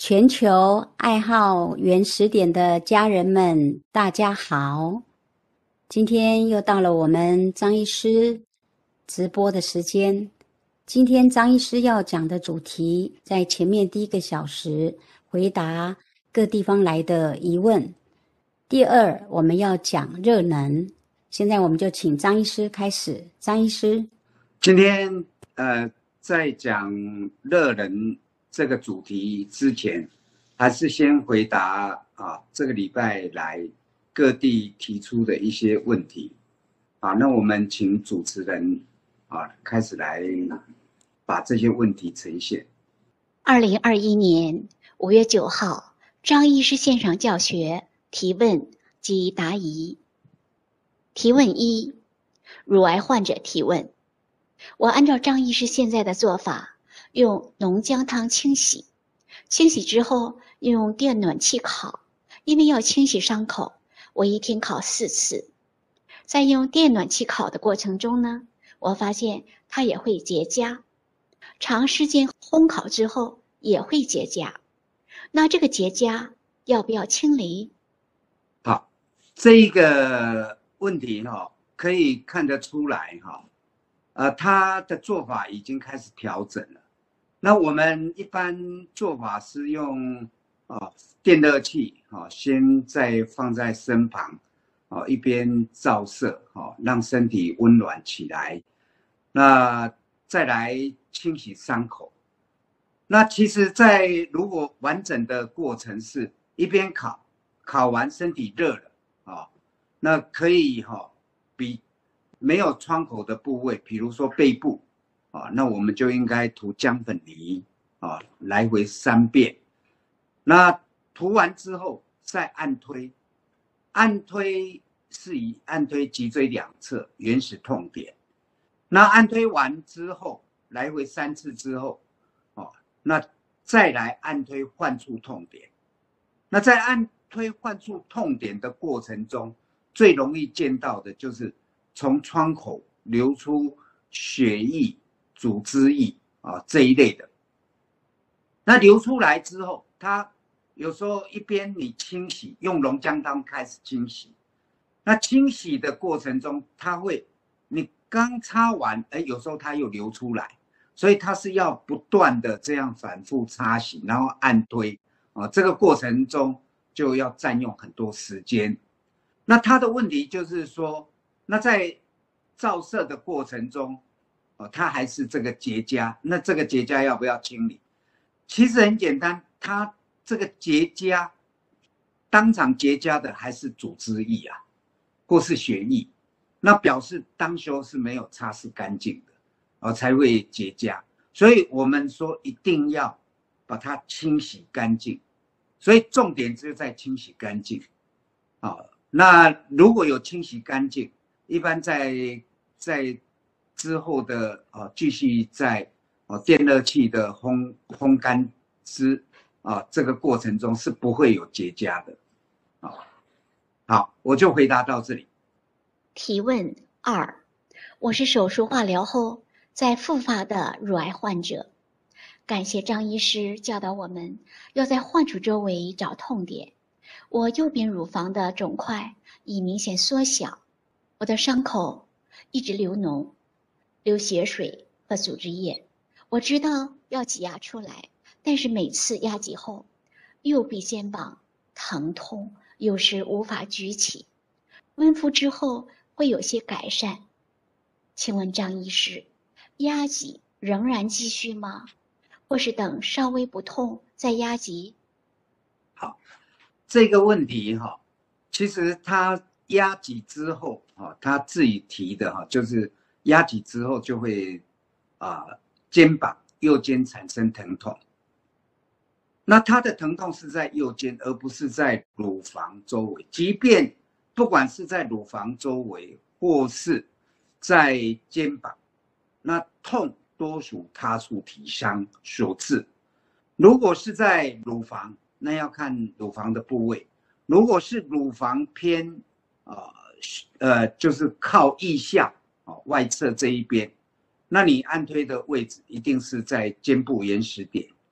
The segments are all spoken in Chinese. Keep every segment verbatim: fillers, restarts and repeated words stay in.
全球爱好原始点的家人们，大家好！今天又到了我们张医师直播的时间。今天张医师要讲的主题，在前面第一个小时回答各地方来的疑问。第二，我们要讲热能。现在我们就请张医师开始。张医师， 今天呃，在讲热能这个主题之前，还是先回答啊这个礼拜来各地提出的一些问题。啊，那我们请主持人啊开始来把这些问题呈现。 二零二一年五月九号，张医师线上教学提问及答疑。提问一，乳癌患者提问：我按照张医师现在的做法，用浓姜汤清洗，清洗之后用电暖气烤，因为要清洗伤口，我一天烤四次。在用电暖气烤的过程中呢，我发现它也会结痂，长时间烘烤之后也会结痂。那这个结痂要不要清理？ 好，这一个问题哈、哦，可以看得出来哈、哦，呃，他的做法已经开始调整了。那我们一般做法是用啊、呃、电热器啊、哦，先再放在身旁，啊、哦、一边照射哦，让身体温暖起来。那再来清洗伤口。那其实，在如果完整的过程是一边烤，烤完身体热了啊、哦，那可以哈、哦，比没有创口的部位，比如说背部啊、哦，那我们就应该涂姜粉泥啊、哦，来回三遍。那涂完之后再按推，按推是以按推脊椎两侧原始痛点。那按推完之后，来回三次之后，哦，那再来按推患处痛点。那在按推患处痛点的过程中，最容易见到的就是从创口流出血液、组织液啊这一类的。那流出来之后，它有时候一边你清洗，用龙姜汤开始清洗，那清洗的过程中，它会你刚擦完，哎，有时候它又流出来，所以它是要不断的这样反复擦洗，然后按推啊，这个过程中就要占用很多时间。那它的问题就是说，那在照射的过程中，哦，它还是这个结痂，那这个结痂要不要清理？其实很简单，它这个结痂，当场结痂的还是组织液啊，或是血液。那表示当时是没有擦拭干净的，哦，才会结痂。所以我们说一定要把它清洗干净，所以重点就在清洗干净。啊，那如果有清洗干净，一般在在之后的啊继续在啊电热器的烘烘干之啊这个过程中是不会有结痂的。啊，好，我就回答到这里。 提问二，我是手术化疗后再复发的乳癌患者，感谢张医师教导我们要在患处周围找痛点。我右边乳房的肿块已明显缩小，我的伤口一直流脓、流血水和组织液。我知道要挤压出来，但是每次压挤后，右臂肩膀疼痛，有时无法举起。温敷之后会有些改善。请问张医师，压挤仍然继续吗？或是等稍微不痛再压挤？ 好，这个问题哈，其实他压挤之后哈，他自己提的哈，就是压挤之后就会啊肩膀右肩产生疼痛。那他的疼痛是在右肩，而不是在乳房周围。即便不管是在乳房周围，或是在肩膀，那痛多属他处体伤所致。如果是在乳房，那要看乳房的部位。如果是乳房偏呃呃，就是靠腋下哦外侧这一边，那你按推的位置一定是在肩部原始点。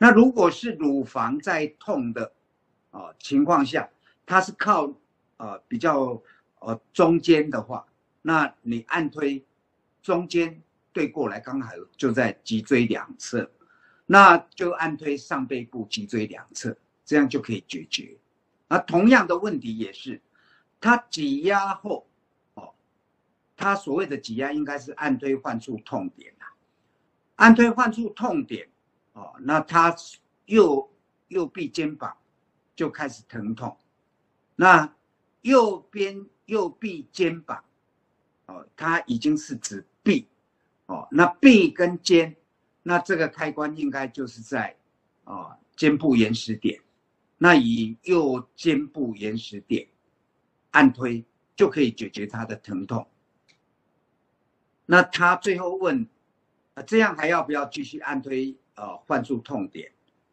那如果是乳房在痛的啊、呃、情况下，它是靠呃比较呃中间的话，那你按推中间对过来刚好就在脊椎两侧，那就按推上背部脊椎两侧，这样就可以解决。那同样的问题也是，它挤压后，哦，它所谓的挤压应该是按推患处痛点啊，按推患处痛点，哦，那它右右臂肩膀就开始疼痛，那右边右臂肩膀，哦，它已经是指臂，哦，那臂跟肩，那这个开关应该就是在啊肩部延时点。那以右肩部延时点按推就可以解决他的疼痛。那他最后问，呃、这样还要不要继续按推呃患处痛点？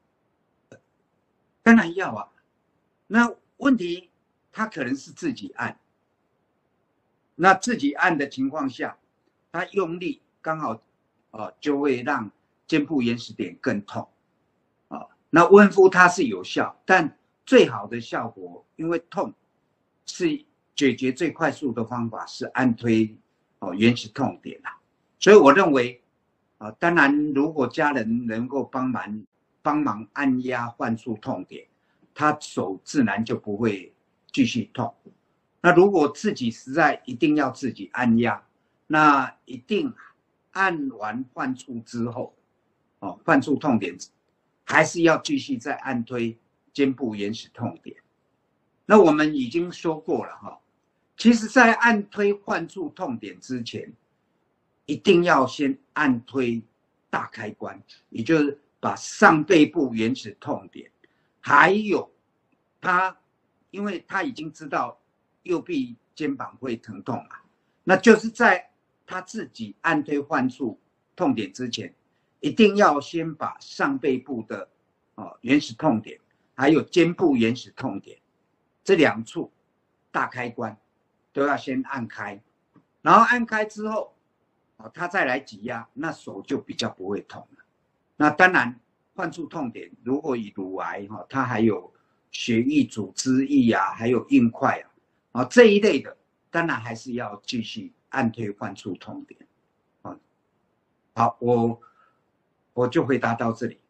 当然要啊。那问题他可能是自己按，那自己按的情况下，他用力刚好呃就会让肩部延时点更痛。那温敷它是有效，但最好的效果，因为痛是解决最快速的方法是按推哦原始痛点啦。所以我认为啊，当然如果家人能够帮忙帮忙按压患处痛点，他手自然就不会继续痛。那如果自己实在一定要自己按压，那一定按完患处之后，哦患处痛点。还是要继续再按推肩部原始痛点。那我们已经说过了哈，其实在按推患处痛点之前，一定要先按推大开关，也就是把上背部原始痛点，还有他，因为他已经知道右臂肩膀会疼痛嘛，那就是在他自己按推患处痛点之前。一定要先把上背部的、哦、原始痛点，还有肩部原始痛点这两处大开关都要先按开，然后按开之后，哦、他再来挤压，那手就比较不会痛了。那当然，患处痛点如果以乳癌哈、哦，它还有血液组织液啊，还有硬块啊，哦、这一类的，当然还是要继续按推患处痛点。哦、好，我。我就回答到这里。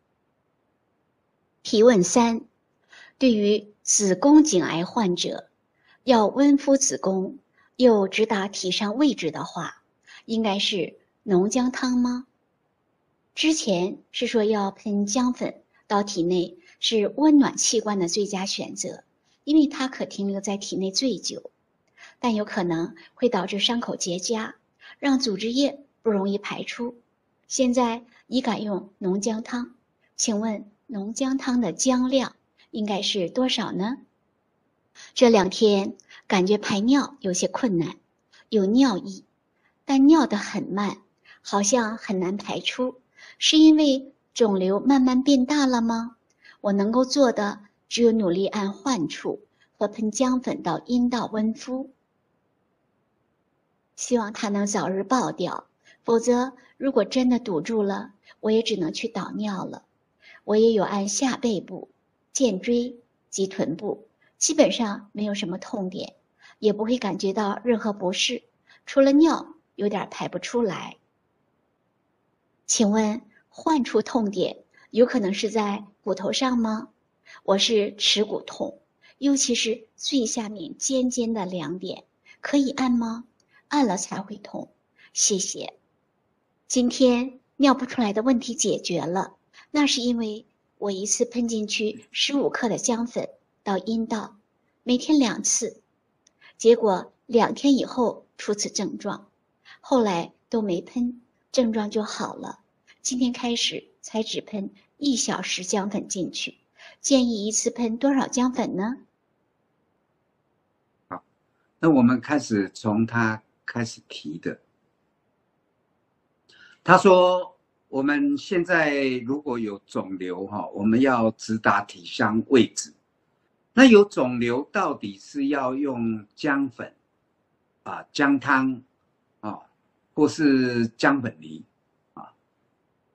提问三：对于子宫颈癌患者，要温敷子宫又直达体上位置的话，应该是浓姜汤吗？之前是说要喷姜粉到体内是温暖器官的最佳选择，因为它可停留在体内最久，但有可能会导致伤口结痂，让组织液不容易排出。现在已改用浓姜汤，请问浓姜汤的姜量应该是多少呢？这两天感觉排尿有些困难，有尿意，但尿得很慢，好像很难排出，是因为肿瘤慢慢变大了吗？我能够做的只有努力按患处和喷姜粉到阴道温敷，希望它能早日爆掉。否则，如果真的堵住了，我也只能去导尿了。我也有按下背部、肩椎及臀部，基本上没有什么痛点，也不会感觉到任何不适，除了尿有点排不出来。请问患处痛点有可能是在骨头上吗？我是耻骨痛，尤其是最下面尖尖的两点，可以按吗？按了才会痛，谢谢。今天尿不出来的问题解决了，那是因为我一次喷进去十五克的姜粉到阴道，每天两次，结果两天以后出此症状，后来都没喷，症状就好了。今天开始才只喷一小时姜粉进去，建议一次喷多少姜粉呢？ 好，那我们开始从他开始提的。他说我们现在如果有肿瘤哈，我们要直达体相位置。那有肿瘤到底是要用姜粉啊、姜汤啊，或是姜粉泥啊？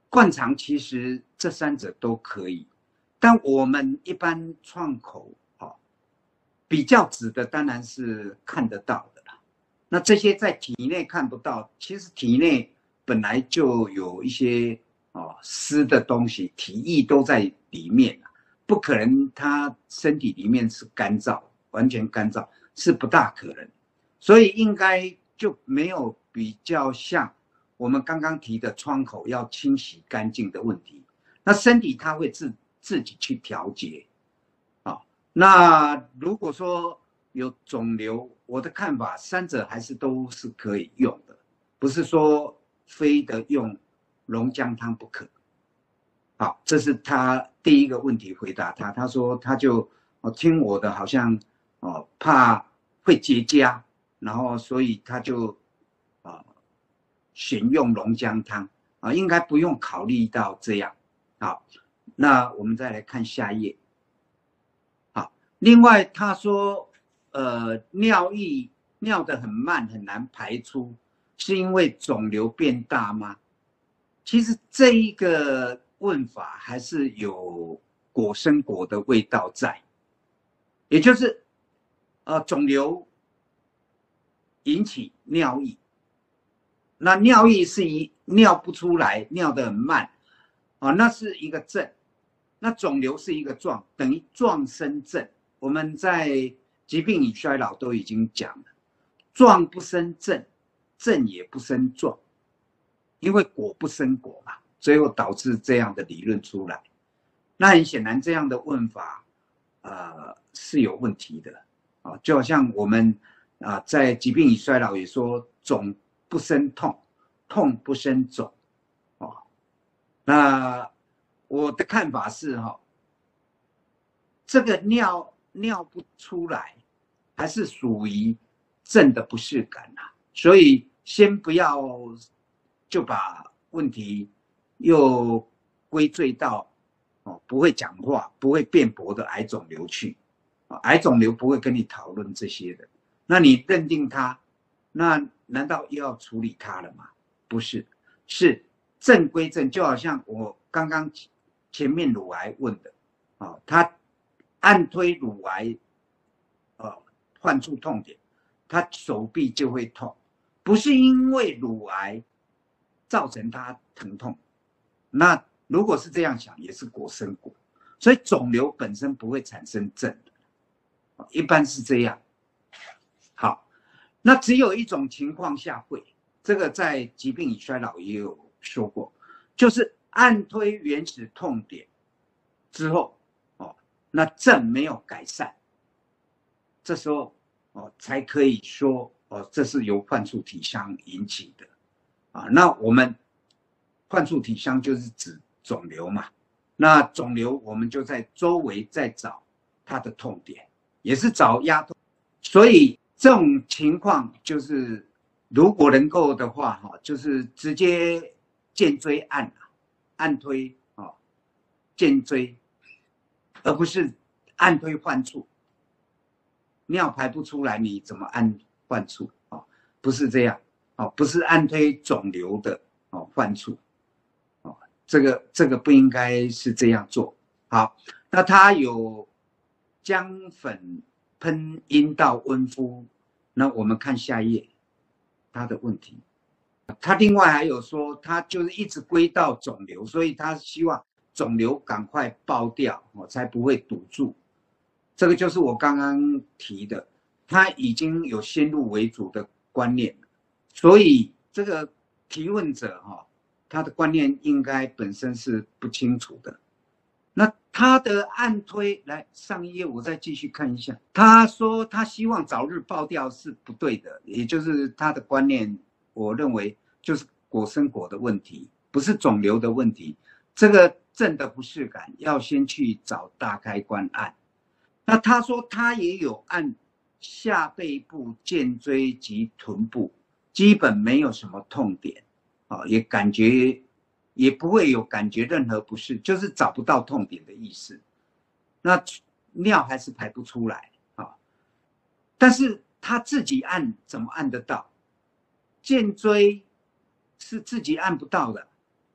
灌肠其实这三者都可以，但我们一般创口哦，比较指的当然是看得到的啦。那这些在体内看不到，其实体内本来就有一些哦湿的东西，体液都在里面，不可能他身体里面是干燥，完全干燥是不大可能，所以应该就没有比较像我们刚刚提的窗口要清洗干净的问题。那身体它会自自己去调节，啊，那如果说有肿瘤，我的看法三者还是都是可以用的，不是说非得用龙姜汤不可。好，这是他第一个问题回答他，他说他就哦听我的好像哦怕会结痂，然后所以他就啊、哦、选用龙姜汤啊，应该不用考虑到这样。好，那我们再来看下一页。好，另外他说呃尿液尿得很慢很难排出，是因为肿瘤变大吗？其实这一个问法还是有果生果的味道在，也就是呃肿瘤引起尿液，那尿液是一尿不出来，尿得很慢啊，那是一个症。那肿瘤是一个状，等于状生症。我们在疾病与衰老都已经讲了，状不生症，症也不生状，因为果不生果嘛，最后导致这样的理论出来。那很显然，这样的问法，呃，是有问题的啊。就好像我们啊，在疾病与衰老也说，肿不生痛，痛不生肿，哦。那我的看法是哈，这个尿尿不出来，还是属于症的不适感啊，所以先不要就把问题又归罪到哦不会讲话、不会辩驳的癌肿瘤去，癌肿瘤不会跟你讨论这些的。那你认定它，那难道又要处理它了吗？不是，是症归症，就好像我刚刚前面乳癌问的，啊、哦，他按推乳癌，呃，患处痛点，他手臂就会痛，不是因为乳癌造成他疼痛。那如果是这样想，也是果生果，所以肿瘤本身不会产生症的，一般是这样。好，那只有一种情况下会，这个在疾病与衰老也有说过，就是按推原始痛点之后，哦，那症没有改善，这时候哦才可以说哦这是由患处体香引起的，啊，那我们患处体香就是指肿瘤嘛，那肿瘤我们就在周围再找它的痛点，也是找压痛，所以这种情况就是，如果能够的话，哈，就是直接肩椎按，按推啊，肩椎，而不是按推患处。尿排不出来，你怎么按患处啊？不是这样啊，不是按推肿瘤的哦患处，哦，这个这个不应该是这样做。好，那他有姜粉喷阴道温敷，那我们看下一页，他的问题。他另外还有说，他就是一直归到肿瘤，所以他希望肿瘤赶快爆掉，哦，才不会堵住。这个就是我刚刚提的，他已经有先入为主的观念，所以这个提问者哈，他的观念应该本身是不清楚的。那他的按推，来上一页我再继续看一下。他说他希望早日爆掉是不对的，也就是他的观念，我认为就是果生果的问题，不是肿瘤的问题。这个症的不适感要先去找大开关按。那他说他也有按下背部、肩椎及臀部，基本没有什么痛点，啊，也感觉。也不会有感觉任何不适，就是找不到痛点的意思。那尿还是排不出来啊，但是他自己按怎么按得到？肩椎是自己按不到的，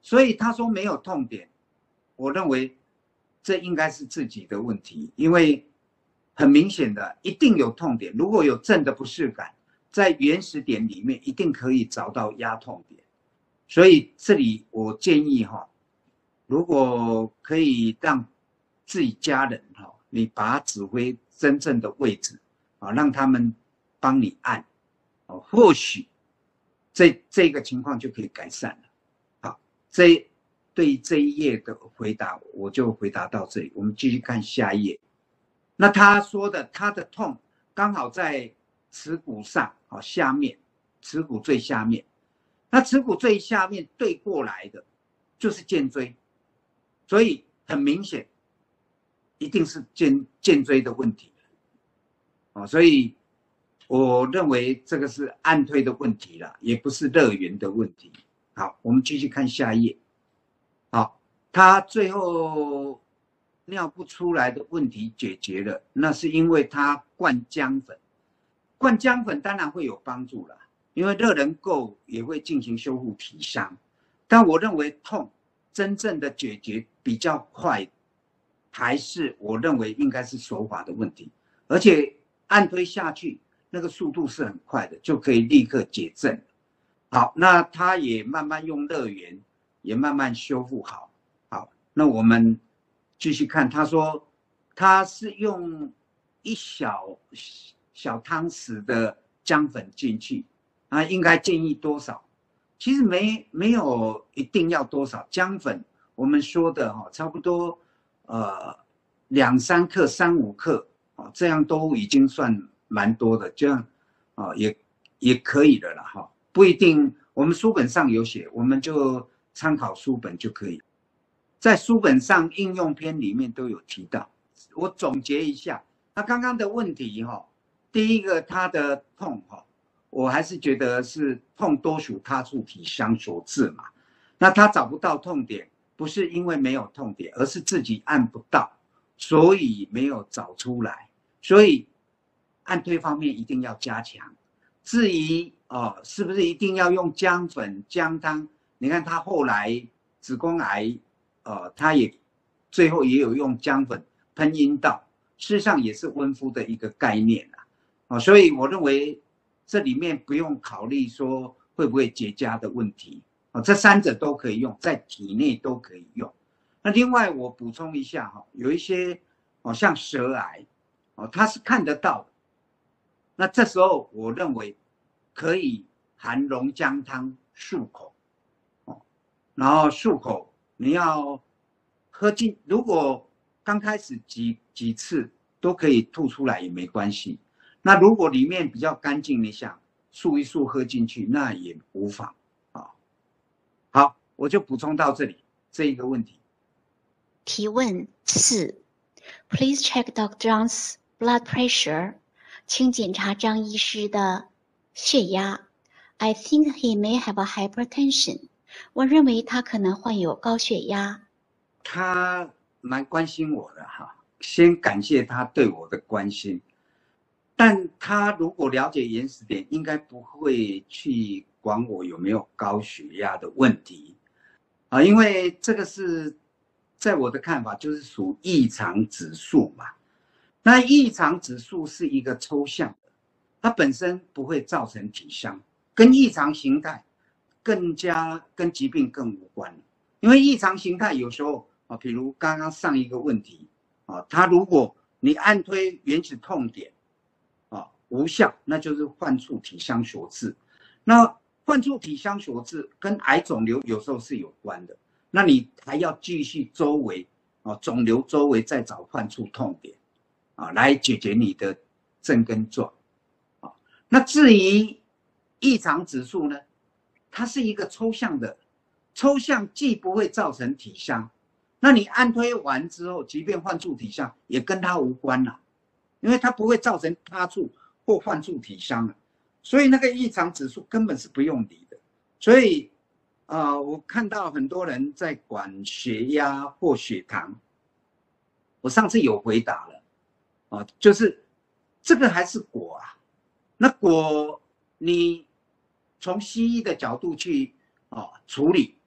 所以他说没有痛点，我认为这应该是自己的问题，因为很明显的一定有痛点，如果有正的不适感，在原始点里面一定可以找到压痛点。所以这里我建议哈，如果可以让自己家人哈，你把它指挥真正的位置啊，让他们帮你按，或许这这个情况就可以改善了。好，这对这一页的回答我就回答到这里，我们继续看下一页。那他说的他的痛刚好在耻骨上啊下面，耻骨最下面。那耻骨最下面对过来的就是肩椎，所以很明显一定是肩肩椎的问题哦，所以我认为这个是按推的问题啦，也不是热源的问题。好，我们继续看下一页。好，他最后尿不出来的问题解决了，那是因为他灌姜粉，灌姜粉当然会有帮助啦。因为热能够也会进行修复体伤，但我认为痛真正的解决比较快，还是我认为应该是手法的问题，而且按推下去那个速度是很快的，就可以立刻解症。好，那他也慢慢用热源，也慢慢修复好。好，那我们继续看，他说他是用一小小汤匙的姜粉进去。啊，应该建议多少？其实没没有一定要多少姜粉，我们说的哈，差不多呃两三克、三五克啊，这样都已经算蛮多的，这样啊也也可以的了哈，不一定。我们书本上有写，我们就参考书本就可以。在书本上应用篇里面都有提到。我总结一下，他刚刚的问题哈，第一个他的痛哈。我还是觉得是痛多属他处体伤所致嘛，那他找不到痛点，不是因为没有痛点，而是自己按不到，所以没有找出来。所以按推方面一定要加强。至于哦，是不是一定要用姜粉、姜汤？你看他后来子宫癌，呃，他也最后也有用姜粉喷阴道，事实上也是温敷的一个概念啊。哦，所以我认为。这里面不用考虑说会不会结痂的问题，这三者都可以用，在体内都可以用。那另外我补充一下哈，有一些像舌癌，它是看得到的，那这时候我认为可以含龙姜汤漱口，然后漱口你要喝进，如果刚开始几几次都可以吐出来也没关系。那如果里面比较干净，你想漱一漱喝进去，那也无妨啊。好，我就补充到这里这一个问题。 提问四 ，Please check Doctor Zhang's blood pressure， 请检查张医师的血压。I think he may have a hypertension。我认为他可能患有高血压。 他蛮关心我的哈，先感谢他对我的关心。但他如果了解原始点，应该不会去管我有没有高血压的问题啊，因为这个是在我的看法就是属异常指数嘛。那异常指数是一个抽象的，它本身不会造成体伤，跟异常形态更加跟疾病更无关。因为异常形态有时候啊，比如刚刚上一个问题啊，它如果你按推原始痛点。无效，那就是患处体伤所致。那患处体伤所致跟癌肿瘤有时候是有关的，那你还要继续周围啊肿瘤周围再找患处痛点啊来解决你的症根状啊。那至于异常指数呢，它是一个抽象的，抽象既不会造成体伤，那你按推完之后，即便患处体伤也跟它无关了，因为它不会造成他处。或患处体伤了，所以那个异常指数根本是不用理的。所以，呃，我看到很多人在管血压或血糖，我上次有回答了，啊、呃，就是这个还是果啊。那果你从西医的角度去啊、呃、处理，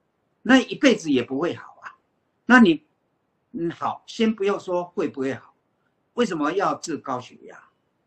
那一辈子也不会好啊。那你，嗯，好，先不要说会不会好，为什么要治高血压？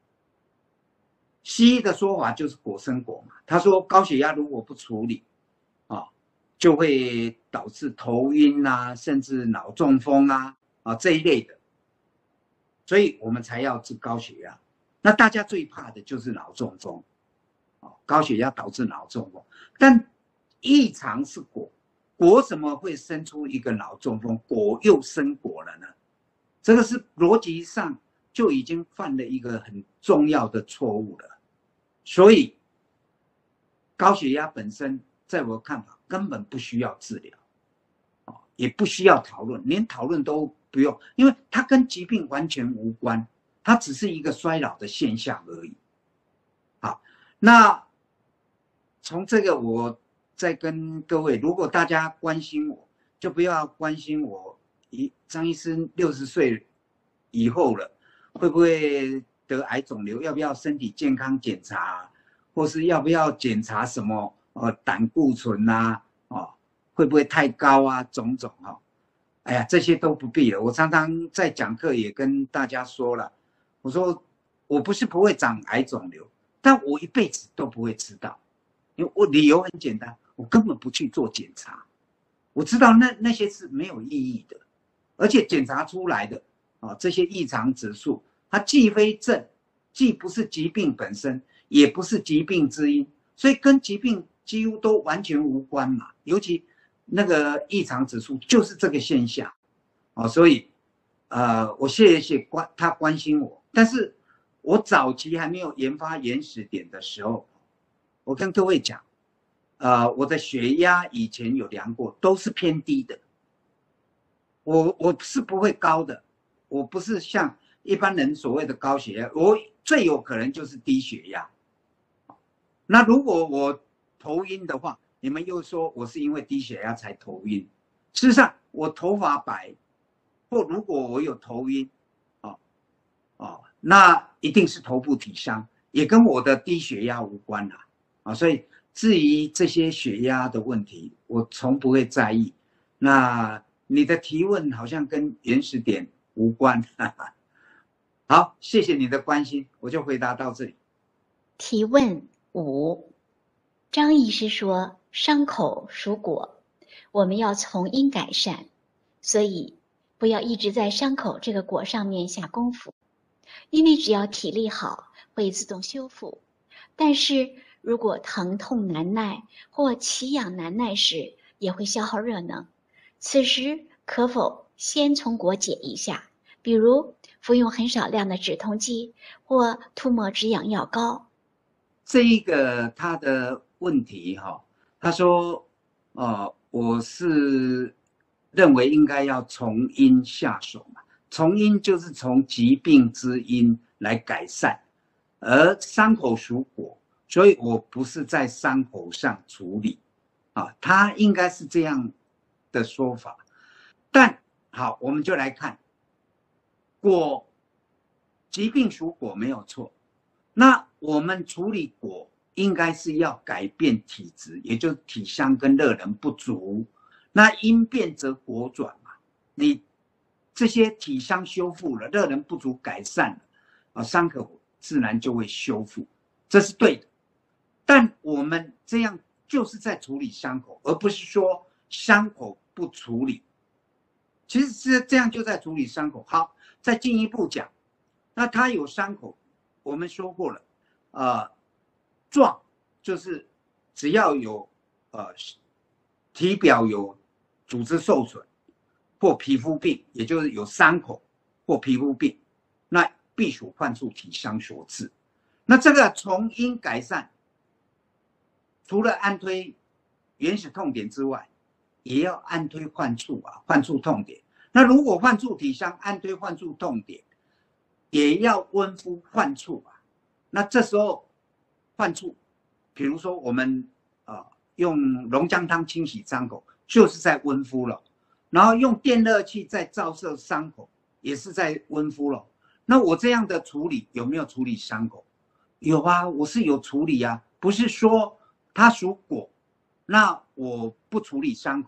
西医的说法就是果生果嘛。他说高血压如果不处理，啊，就会导致头晕啊，甚至脑中风啊，啊这一类的。所以我们才要治高血压。那大家最怕的就是脑中风，啊，高血压导致脑中风。但异常是果，果怎么会生出一个脑中风？果又生果了呢？这个是逻辑上就已经犯了一个很重要的错误了。所以高血压本身在我的看法根本不需要治疗，也不需要讨论，连讨论都不用，因为它跟疾病完全无关，它只是一个衰老的现象而已。好，那从这个我再跟各位，如果大家关心我，就不要关心我一张医师六十岁以后了，会不会得癌肿瘤，要不要身体健康检查，或是要不要检查什么呃胆固醇啊，哦，会不会太高啊，种种哈、哦，哎呀，这些都不必了。我常常在讲课也跟大家说了，我说我不是不会长癌肿瘤，但我一辈子都不会知道，因为我理由很简单，我根本不去做检查，我知道那那些是没有意义的，而且检查出来的啊、哦、这些异常指数。它既非症，既不是疾病本身，也不是疾病之因，所以跟疾病几乎都完全无关嘛。尤其那个异常指数就是这个现象，哦，所以呃，我谢谢关他关心我，但是我早期还没有研发原始点的时候，我跟各位讲，呃，我的血压以前有量过，都是偏低的，我我是不会高的，我不是像一般人所谓的高血压，我最有可能就是低血压。那如果我头晕的话，你们又说我是因为低血压才头晕。事实上，我头发白，或如果我有头晕，哦哦，那一定是头部体伤，也跟我的低血压无关啦。啊，所以至于这些血压的问题，我从不会在意。那你的提问好像跟原始点无关。哈哈，好，谢谢你的关心，我就回答到这里。 提问五，张医师说，伤口属果，我们要从因改善，所以不要一直在伤口这个果上面下功夫，因为只要体力好，会自动修复。但是如果疼痛难耐或奇痒难耐时，也会消耗热能。此时可否先从果解一下，比如服用很少量的止痛剂或涂抹止痒药膏？ 这一个他的问题哈、哦，他说，呃，我是认为应该要从因下手嘛，从因就是从疾病之因来改善，而伤口属果，所以我不是在伤口上处理，啊，他应该是这样的说法。但好，我们就来看果，疾病属果没有错。那我们处理果应该是要改变体质，也就是体香跟热能不足。那因变则果转嘛，你这些体香修复了，热能不足改善了，啊，伤口自然就会修复，这是对的。但我们这样就是在处理伤口，而不是说伤口不处理。其实是这样就在处理伤口。好，再进一步讲，那他有伤口。我们说过了，呃，状就是只要有呃体表有组织受损或皮肤病，也就是有伤口或皮肤病，那必属患处体伤所致。那这个从因改善，除了按推原始痛点之外，也要按推患处啊，患处痛点。那如果患处体伤，按推患处痛点，也要温敷患处啊。那这时候患处，比如说我们呃用龙姜汤清洗伤口，就是在温敷了。然后用电热器在照射伤口，也是在温敷了。那我这样的处理有没有处理伤口？有啊，我是有处理啊，不是说它属果，那我不处理伤口。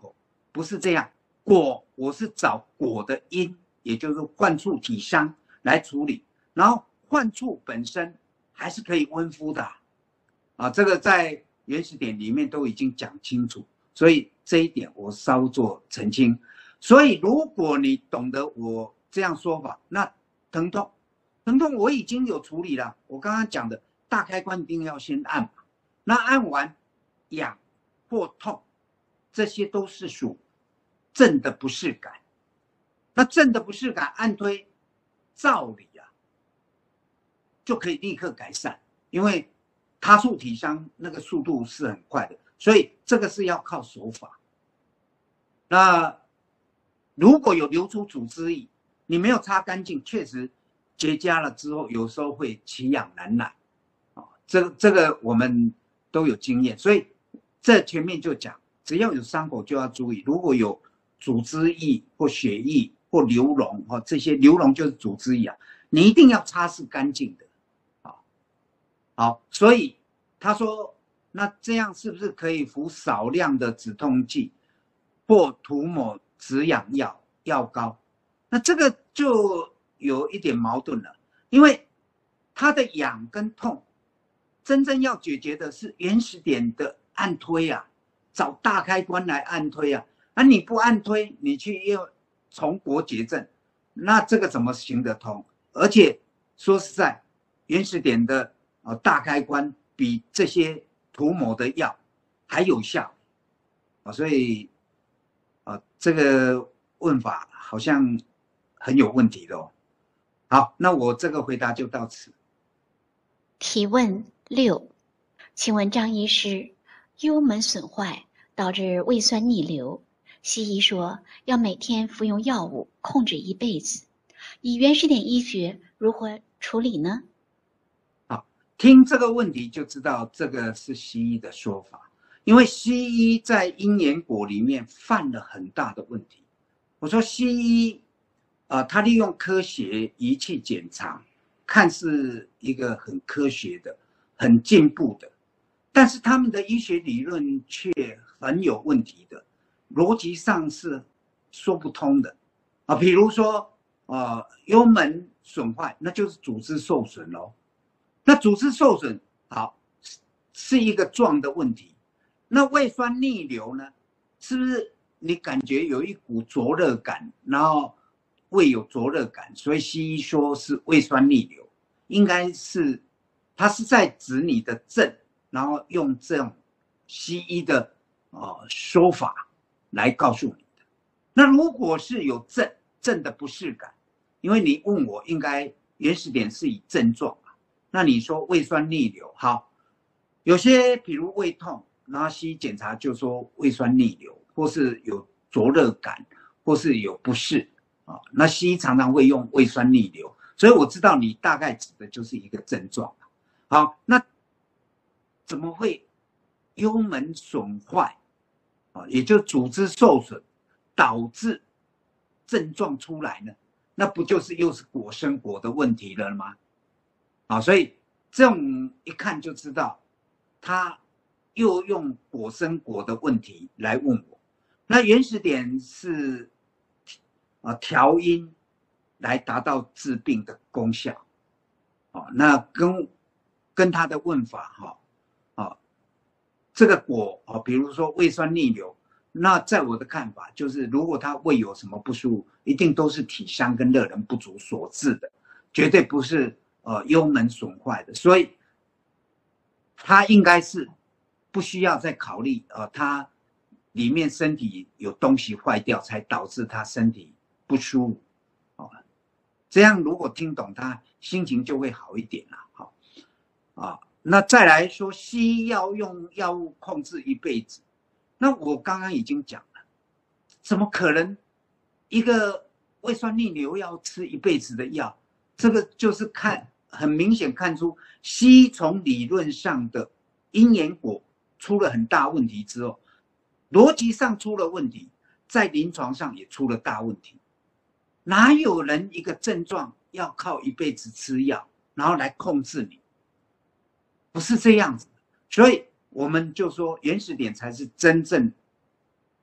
不是这样。果我是找果的因，也就是患处体伤来处理，然后患处本身还是可以温敷的啊，这个在原始点里面都已经讲清楚，所以这一点我稍作澄清。所以如果你懂得我这样说法，那疼痛疼痛我已经有处理了，我刚刚讲的大开关一定要先按，那按完痒或痛，这些都是属正的不适感。那正的不适感按推，照理啊就可以立刻改善，因为他处体伤那个速度是很快的，所以这个是要靠手法。那如果有流出组织液，你没有擦干净，确实结痂了之后，有时候会奇痒难耐，啊，这这个我们都有经验，所以这前面就讲，只要有伤口就要注意，如果有组织液或血液或流脓，哈，这些流脓就是组织液啊，你一定要擦拭干净的，好，好，所以他说，那这样是不是可以服少量的止痛剂，或涂抹止痒药药膏？那这个就有一点矛盾了，因为它的痒跟痛，真正要解决的是原始点的按推啊，找大开关来按推啊。那你不按推，你去用从果解症，那这个怎么行得通？而且说实在，原始点的呃大开关比这些涂抹的药还有效啊，所以啊、呃、这个问法好像很有问题的哦。好，那我这个回答就到此。 提问六，请问张医师，幽门损坏导致胃酸逆流，西医说要每天服用药物控制一辈子，以原始点医学如何处理呢？ 好，听这个问题就知道这个是西医的说法，因为西医在因缘果里面犯了很大的问题。我说西医呃，他利用科学仪器检查，看似一个很科学的、很进步的，但是他们的医学理论却很有问题的，逻辑上是说不通的啊。比如说，呃，幽门损坏，那就是组织受损咯。那组织受损，好，是一个状的问题。那胃酸逆流呢？是不是你感觉有一股灼热感，然后胃有灼热感，所以西医说是胃酸逆流，应该是它是在指你的症，然后用这种西医的呃说法来告诉你的。那如果是有症症的不适感，因为你问我应该原始点是以症状嘛，那你说胃酸逆流，好，有些比如胃痛，然后西医检查就说胃酸逆流，或是有灼热感，或是有不适。啊，那西医常常会用胃酸逆流，所以我知道你大概指的就是一个症状。好，那怎么会幽门损坏啊，也就组织受损导致症状出来呢？那不就是又是果生果的问题了吗？啊，所以这种一看就知道，他又用果生果的问题来问我。那原始点是啊，调音来达到治病的功效，哦，那跟跟他的问法哈，啊，这个果啊，比如说胃酸逆流，那在我的看法就是，如果他胃有什么不舒服，一定都是体伤跟热能不足所致的，绝对不是呃幽门损坏的，所以他应该是不需要再考虑呃他里面身体有东西坏掉才导致他身体不舒服，哦，这样如果听懂他，心情就会好一点了，好，啊，那再来说西医要用药物控制一辈子，那我刚刚已经讲了，怎么可能一个胃酸逆流要吃一辈子的药？这个就是看很明显看出西医从理论上的因缘果出了很大问题之后，逻辑上出了问题，在临床上也出了大问题。哪有人一个症状要靠一辈子吃药，然后来控制你？不是这样子的。所以我们就说原始点才是真正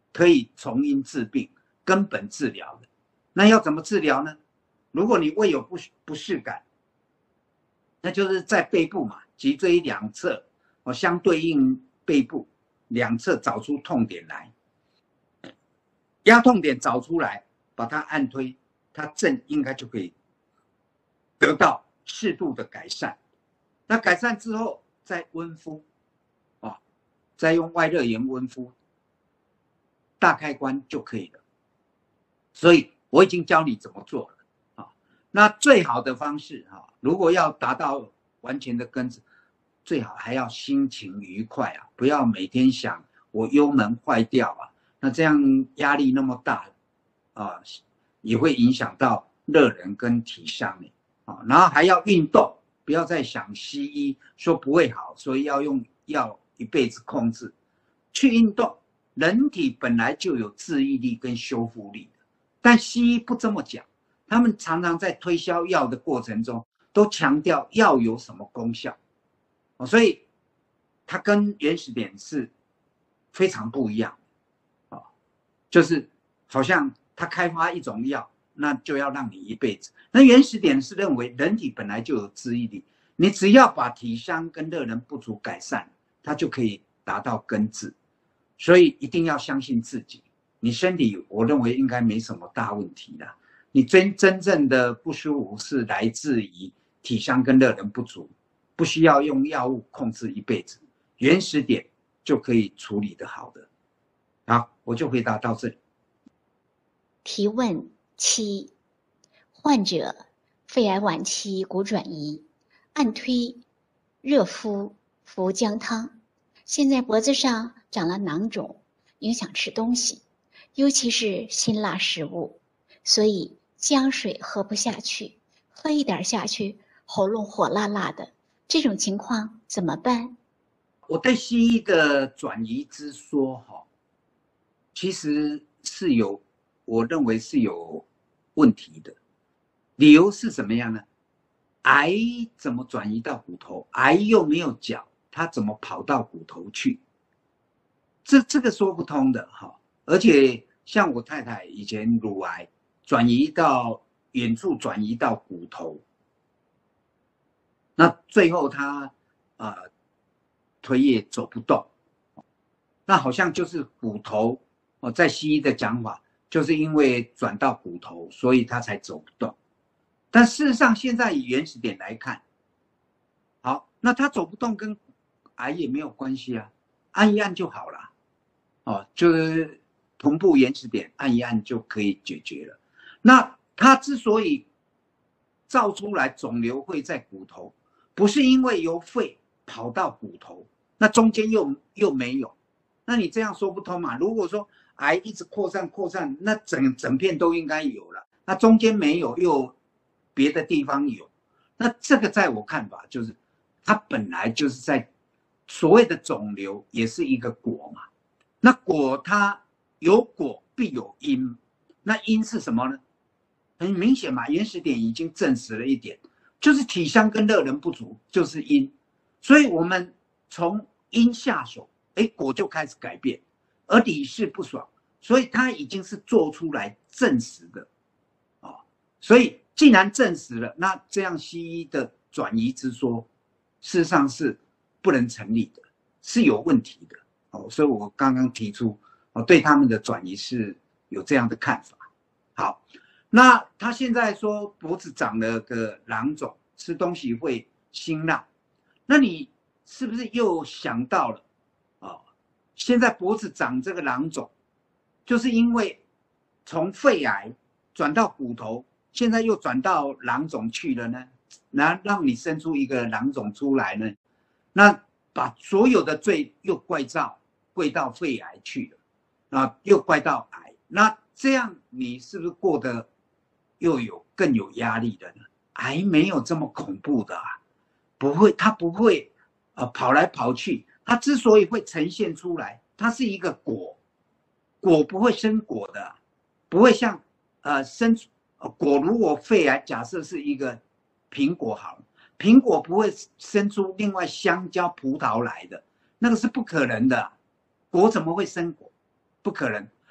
可以从因治病，根本治疗的。那要怎么治疗呢？如果你胃有不不适感，那就是在背部嘛，脊椎两侧哦，相对应背部两侧找出痛点来，压痛点找出来，把它按推，它症应该就可以得到适度的改善。那改善之后再温敷，哦，再用外热盐温敷，大开关就可以了。所以我已经教你怎么做了啊。那最好的方式啊，如果要达到完全的根治，最好还要心情愉快啊，不要每天想我幽门坏掉啊，那这样压力那么大啊，也会影响到热能跟体伤啊。然后还要运动，不要再想西医说不会好，所以要用药一辈子控制，去运动。人体本来就有治愈力跟修复力的，但西医不这么讲，他们常常在推销药的过程中都强调药有什么功效，所以它跟原始点是非常不一样的，就是好像他开发一种药，那就要让你一辈子。那原始点是认为人体本来就有治愈力，你只要把体伤跟热能不足改善，它就可以达到根治。所以一定要相信自己，你身体我认为应该没什么大问题啦。你真真正的不舒服是来自于体伤跟热能不足，不需要用药物控制一辈子，原始点就可以处理得好的。好，我就回答到这里。 提问七：患者肺癌晚期骨转移，按推热敷服姜汤，现在脖子上长了囊肿，影响吃东西，尤其是辛辣食物，所以姜水喝不下去，喝一点下去喉咙火辣辣的，这种情况怎么办？ 我对西医的转移之说其实是有，我认为是有问题的。理由是什么样呢？癌怎么转移到骨头？癌又没有脚，它怎么跑到骨头去？这这个说不通的哈。而且像我太太以前乳癌转移到远处，转移到骨头，那最后她呃腿也走不动，那好像就是骨头哦，在西医的讲法，就是因为转到骨头，所以她才走不动。但事实上，现在以原始点来看，好，那她走不动跟癌也没有关系啊，按一按就好了，哦，就是同步原始点按一按就可以解决了。那它之所以照出来肿瘤会在骨头，不是因为由肺跑到骨头，那中间又又没有，那你这样说不通嘛？如果说癌一直扩散扩散，那整整片都应该有了，那中间没有，又别的地方有，那这个在我看法就是，它本来就是在所谓的肿瘤也是一个果嘛，那果它有果必有因，那因是什么呢？很明显嘛，原始点已经证实了一点，就是体伤跟热能不足就是因，所以我们从因下手，哎，果就开始改变，而理事不爽，所以它已经是做出来证实的，哦，所以既然证实了，那这样西医的转移之说，事实上是不能成立的，是有问题的，哦，所以我刚刚提出，我对他们的转移是有这样的看法。好，那他现在说脖子长了个囊肿，吃东西会辛辣，那你是不是又想到了，哦，现在脖子长这个囊肿，就是因为从肺癌转到骨头，现在又转到囊肿去了呢？那让你生出一个囊肿出来呢？那把所有的罪又怪到怪到肺癌去了，啊，又怪到癌，那这样你是不是过得又有更有压力的呢？癌没有这么恐怖的啊，不会，它不会呃跑来跑去，它之所以会呈现出来，它是一个果，果不会生果的，不会像呃生果，如果肺癌假设是一个苹果好了，苹果不会生出另外香蕉、葡萄来的，那个是不可能的，果怎么会生果？不可能。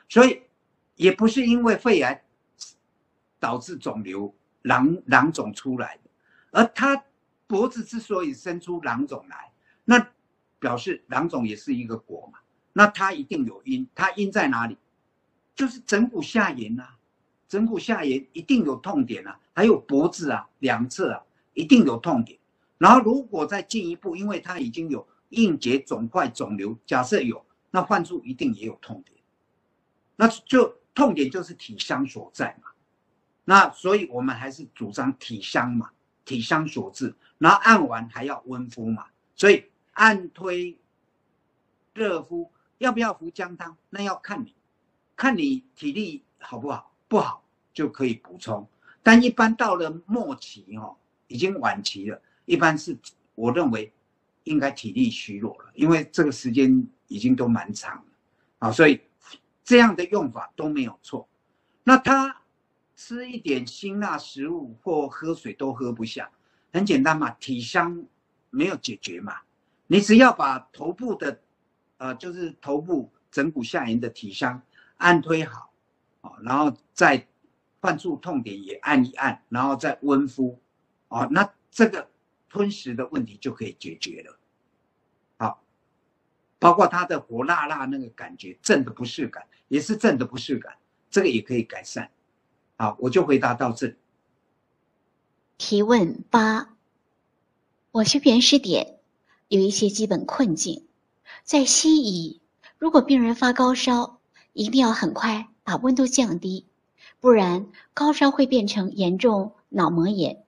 所以也不是因为肺癌导致肿瘤囊囊肿出来的，而他脖子之所以生出囊肿来，那表示囊肿也是一个果嘛，那它一定有因，它因在哪里？就是枕骨下沿啊，枕骨下沿一定有痛点啊，还有脖子啊两侧啊一定有痛点。然后如果再进一步，因为它已经有硬结肿块肿瘤，假设有，那患处一定也有痛点，那就痛点就是体香所在嘛。那所以我们还是主张体香嘛，体香所致，然后按完还要温敷嘛，所以按推热敷，要不要服姜汤？那要看你，看你体力好不好，不好就可以补充。但一般到了末期哦，已经晚期了，一般是我认为应该体力虚弱了，因为这个时间已经都蛮长了啊，所以这样的用法都没有错。那他吃一点辛辣食物或喝水都喝不下，很简单嘛，体香没有解决嘛。你只要把头部的，呃，就是头部枕骨下沿的体香按推好，啊，然后再患处痛点也按一按，然后再温敷，啊，那这个吞食的问题就可以解决了。好，包括他的火辣辣那个感觉，震的不适感，也是震的不适感，这个也可以改善。好，我就回答到这里。 提问八：我是原始点，有一些基本困境。在西医，如果病人发高烧，一定要很快把温度降低，不然高烧会变成严重脑膜炎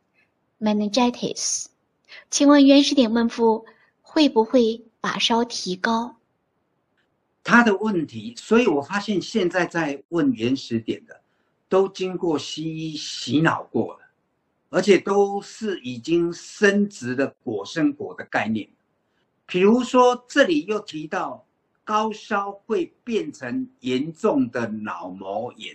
meningitis。请问原始点温敷会不会把烧提高？ 他的问题，所以我发现现在在问原始点的都经过西医洗脑过了，而且都是已经升值的果生果的概念。比如说这里又提到高烧会变成严重的脑膜炎，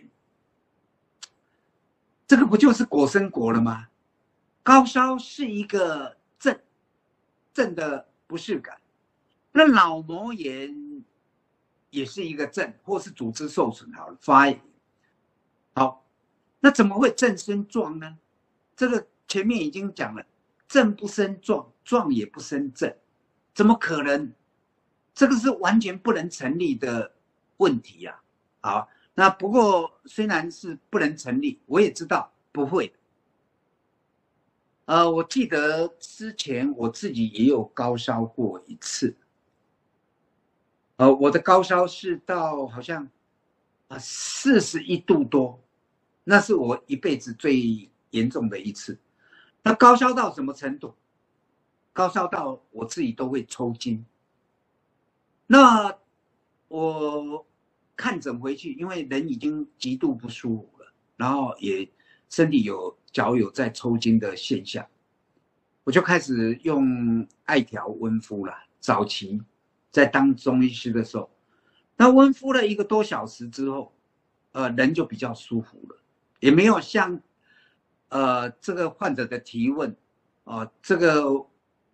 这个不就是果生果了吗？高烧是一个症，症的不适感，那脑膜炎也是一个症，或是组织受损好了发炎。好，那怎么会症生状呢？这个前面已经讲了，症不生状，状也不生症，怎么可能？这个是完全不能成立的问题啊！好，那不过虽然是不能成立，我也知道不会的。呃，我记得之前我自己也有高烧过一次，呃，我的高烧是到好像啊四十一度多，那是我一辈子最严重的一次。那高烧到什么程度？高烧到我自己都会抽筋。那我看诊回去，因为人已经极度不舒服了，然后也身体有脚有在抽筋的现象，我就开始用艾条温敷了。早期在当中医师的时候，那温敷了一个多小时之后，呃，人就比较舒服了，也没有像呃这个患者的提问，啊、呃，这个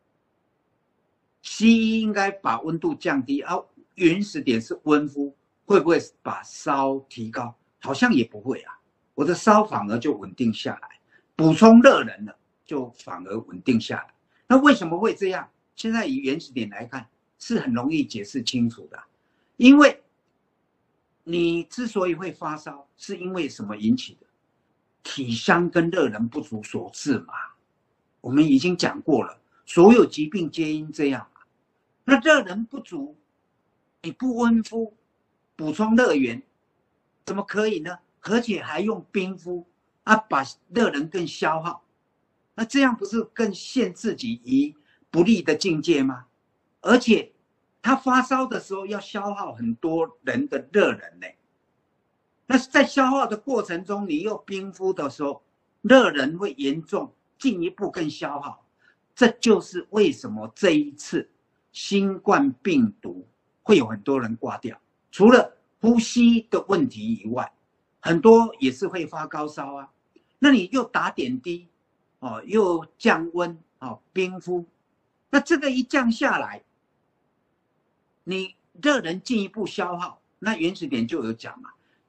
西医应该把温度降低啊，原始点是温敷，会不会把烧提高？好像也不会啊，我的烧反而就稳定下来，补充热能了，就反而稳定下来。那为什么会这样？现在以原始点来看，是很容易解释清楚的，因为你之所以会发烧，是因为什么引起的？体香跟热能不足所致嘛。我们已经讲过了，所有疾病皆因这样。那热能不足，你不温敷，补充热源，怎么可以呢？而且还用冰敷啊，把热能更消耗，那这样不是更陷自己于不利的境界吗？而且他发烧的时候要消耗很多人的热能呢，那在消耗的过程中，你又冰敷的时候，热能会严重进一步更消耗，这就是为什么这一次新冠病毒会有很多人挂掉，除了呼吸的问题以外，很多也是会发高烧啊。那你又打点滴，哦，又降温，哦，冰敷，那这个一降下来，你热能进一步消耗，那原始点就有讲嘛，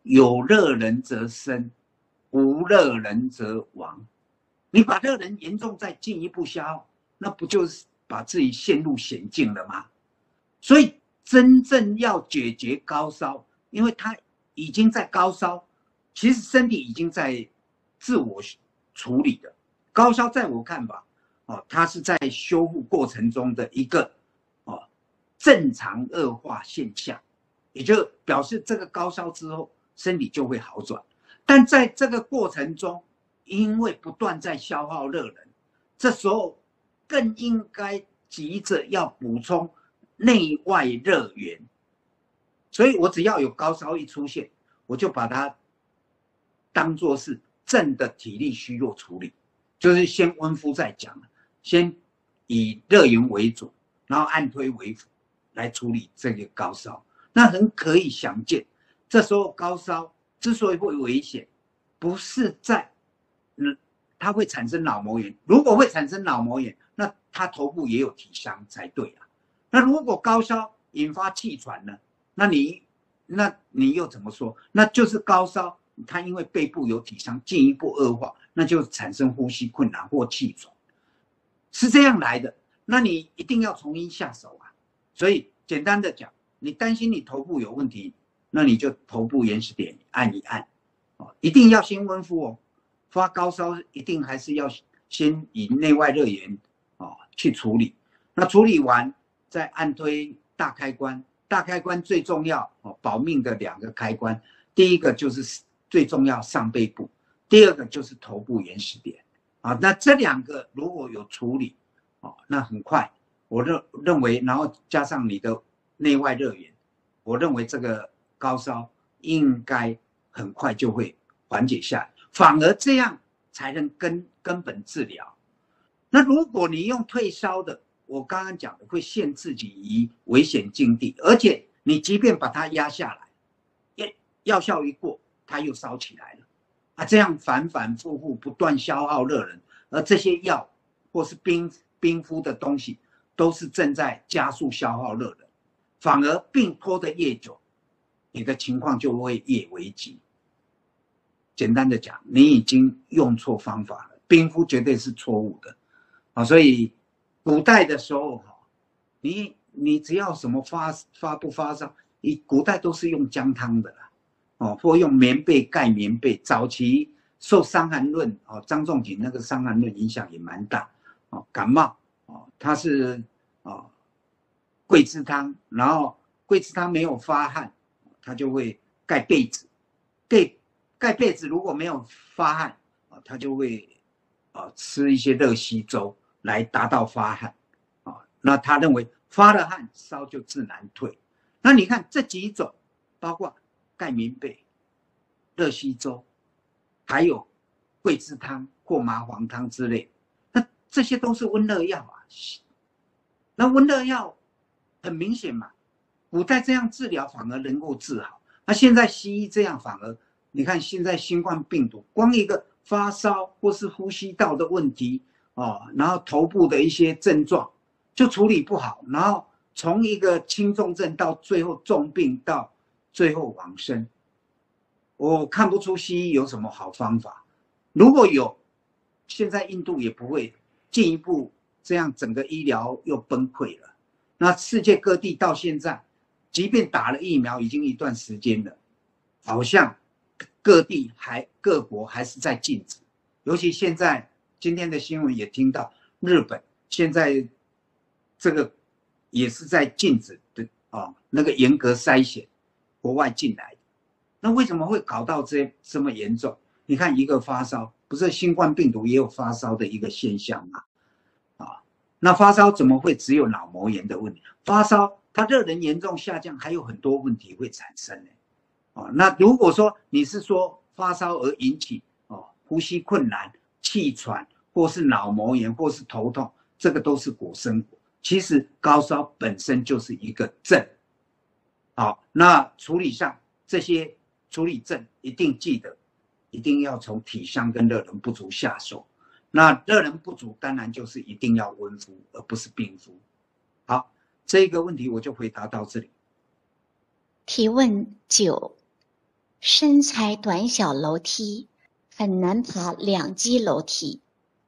有热人则生，无热人则亡。你把热人严重再进一步消耗，那不就是把自己陷入险境了吗？所以真正要解决高烧，因为他已经在高烧，其实身体已经在自我处理的。高烧在我看法，哦，它是在修复过程中的一个哦正常恶化现象，也就表示这个高烧之后身体就会好转。但在这个过程中，因为不断在消耗热能，这时候更应该急着要补充内外热源。所以我只要有高烧一出现，我就把它当作是正的体力虚弱处理，就是先温敷再讲，先以热源为主，然后按推为辅来处理这个高烧。那很可以想见，这时候高烧之所以会危险，不是在嗯它会产生脑膜炎，如果会产生脑膜炎，那它头部也有体伤才对啊。那如果高烧引发气喘呢？那你那你又怎么说？那就是高烧，它因为背部有体伤，进一步恶化，那就产生呼吸困难或气喘，是这样来的。那你一定要从因下手啊。所以简单的讲，你担心你头部有问题，那你就头部原始点按一按，哦，一定要先温敷哦。发高烧一定还是要先以内外热源哦去处理。那处理完再按推大开关。大开关最重要哦，保命的两个开关，第一个就是最重要上背部，第二个就是头部原始点啊。那这两个如果有处理哦，那很快，我认认为，然后加上你的内外热源，我认为这个高烧应该很快就会缓解下来，反而这样才能根根本治疗。那如果你用退烧的，我刚刚讲的会陷自己于危险境地，而且你即便把它压下来，药效一过，它又烧起来了啊！这样反反复复不断消耗热能，而这些药或是冰冰敷的东西，都是正在加速消耗热能，反而病拖得越久，你的情况就会越危急。简单的讲，你已经用错方法了，冰敷绝对是错误的啊！所以古代的时候，你你只要什么发发不发烧，你古代都是用姜汤的啦，哦，或用棉被盖棉被。早期受《伤寒论》哦，张仲景那个《伤寒论》影响也蛮大哦，感冒哦，它是哦桂枝汤，然后桂枝汤没有发汗，它就会盖被子，盖盖被子如果没有发汗，它就会哦吃一些热稀粥来达到发汗，啊，那他认为发了汗烧就自然退。那你看这几种，包括盖棉被、热稀粥，还有桂枝汤或麻黄汤之类，那这些都是温热药啊。那温热药很明显嘛，古代这样治疗反而能够治好，那现在西医这样反而，你看现在新冠病毒，光一个发烧或是呼吸道的问题。哦，然后头部的一些症状就处理不好，然后从一个轻重症到最后重病，到最后往生，我看不出西医有什么好方法。如果有，现在印度也不会进一步这样，整个医疗又崩溃了。那世界各地到现在，即便打了疫苗已经一段时间了，好像各地还各国还是在禁止，尤其现在。今天的新闻也听到，日本现在这个也是在禁止的哦，那个严格筛选国外进来的。那为什么会搞到这这么严重？你看一个发烧，不是新冠病毒也有发烧的一个现象吗？啊，那发烧怎么会只有脑膜炎的问题？发烧它热能严重下降，还有很多问题会产生呢。哦，那如果说你是说发烧而引起哦呼吸困难、气喘，或是脑膜炎，或是头痛，这个都是果生果。其实高烧本身就是一个症。好，那处理上这些处理症一定记得，一定要从体香跟热能不足下手。那热能不足当然就是一定要温敷，而不是冰敷。好，这个问题我就回答到这里。 提问九： 身材短小楼梯，很难爬两级楼梯。